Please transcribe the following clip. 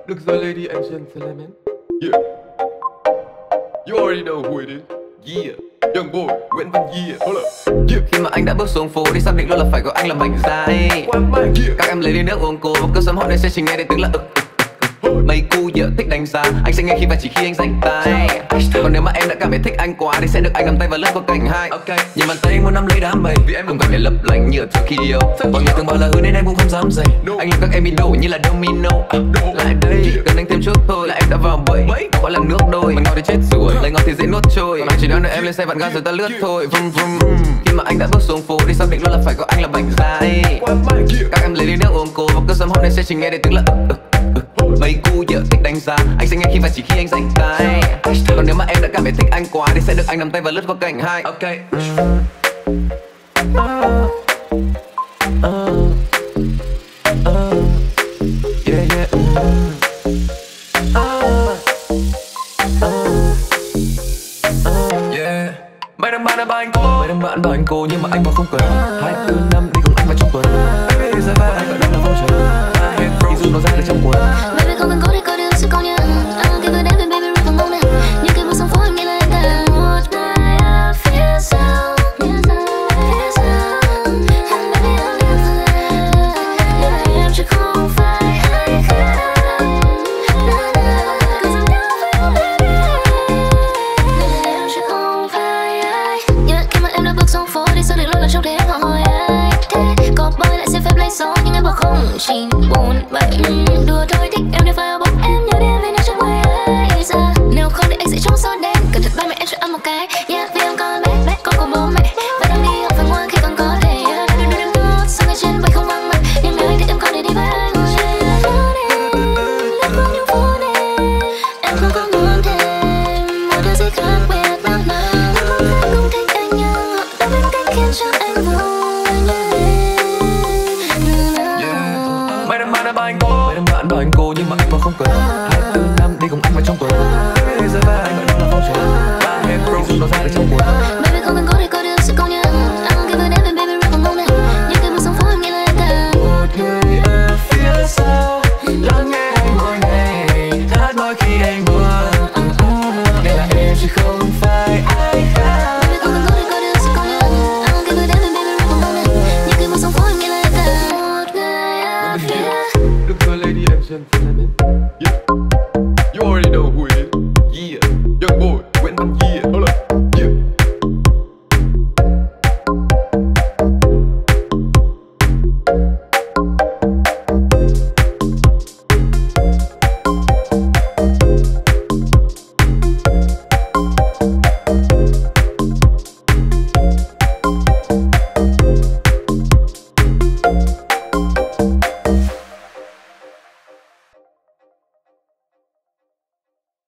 Được rồi lady and gentlemen. Yeah. You already know who it is. Yeah. Young boy, Nguyễn Văn Yeah. Hold up. Yeah. Khi mà anh đã bước xuống phố thì xác định luôn là phải có anh làm mảnh dài. Yeah. Các em lấy ly nước uống cố và cứ sớm họ nên sẽ chỉ nghe đến tiếng là mấy cu dở thích đánh giá, anh sẽ nghe khi và chỉ khi anh giành tay. Còn nếu mà em đã cảm thấy thích anh quá thì sẽ được anh nắm tay và lướt qua cạnh hai. Nhìn bàn tay anh muốn nắm lấy đám mây vì em cùng cảnh để lấp lánh như ở Tokyo. Mọi người thường bảo là hứa nên em cũng không dám dày. Anh làm các em bị đổ như là domino. Lại đây cần anh thêm chút thôi là em đã vào bẫy. Gọi là nước đôi, mình ngọt thì chết rồi, lấy ngọt thì dễ nuốt trôi. Còn anh chỉ đang đợi em lên xe vặn ga rồi ta lướt thôi. Vum vum. Khi mà anh đã bước xuống phố thì xác định luôn là phải có anh là mảnh dài. Các em lấy ly nước uống cố và cứ sớm họ nên sẽ chỉ nghe đến tiếng là mấy cu dở thích đánh giá, anh sẽ nghe khi và chỉ khi anh giành tay. Còn nếu mà em đã cảm thấy thích anh quá thì sẽ được anh nắm tay và lướt qua cạnh hai. Yeah, yeah. Yeah. Mấy đứa bạn bảo anh cô nhưng mà anh bảo không cần. 24 năm đi cùng anh vào trong tuần. Baby giờ vai anh gọi đó là voucher. Thì dù nó ra được trong quần. Baby không cần có để có được sự công nhận. Khi vừa đến với baby rất mong nè. Nhưng khi bước xuống phố anh nghĩ là anh ta một ngày ở phía sau. Phía sau. And baby I'm here for that. Nhưng mà em chứ không phải ai khác. Cause I'm down for you baby. Nhưng mà em chứ không phải ai. Nhưng khi mà em đã bước xuống phố thì sao được luôn là trong thế hỏi ai. Thế có boy lại xin phép lấy số nhưng em bảo không chỉ buồn vậy. Đùa thôi thích em để phải bốc em nhớ đêm về nơi chẳng quay ai ra. Nếu không thì anh sẽ trốn sau đêm. Cẩn thận ba mẹ em cho ăn một cái. Yeah vì em con bé con của bố mẹ. Và đang đi học phải ngoan khi còn có thể. Đừng tốt sau ngày trên bay không vắng mặt. Nhưng nơi thì em có để đi với anh. Lướt qua những phố đêm. Em không có muốn thêm một điều gì khác biệt nào nào. Không thích anh nhưng họ đã bên cạnh khiến cho